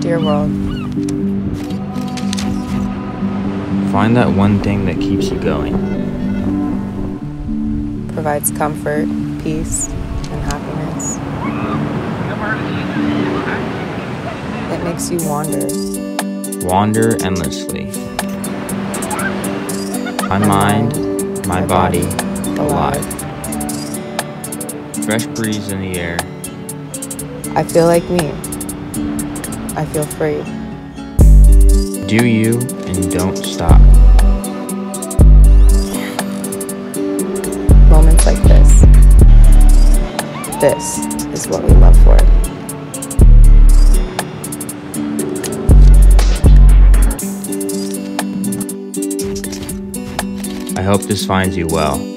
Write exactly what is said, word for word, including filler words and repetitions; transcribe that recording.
your world. Find that one thing that keeps you going. Provides comfort, peace, and happiness. It makes you wander. Wander endlessly. My mind, my body, alive. Fresh breeze in the air. I feel like me. I feel free. Do you and don't stop. Moments like this. This is what we love for. I hope this finds you well.